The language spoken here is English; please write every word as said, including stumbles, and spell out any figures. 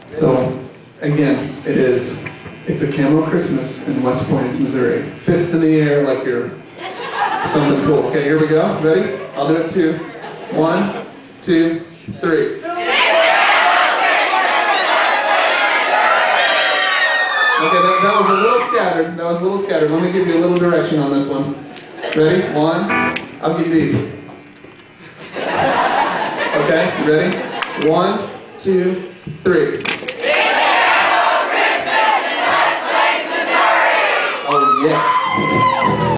So, again, it is, it's a Camo Christmas in West Plains, Missouri. Fist in the air like you're something cool. Okay, here we go. Ready? I'll do it too. One, two, three. Okay, that, that was a little scattered. That was a little scattered. Let me give you a little direction on this one. Ready? One. I'll give you these. Okay, ready? One, two, three. Oh, yes.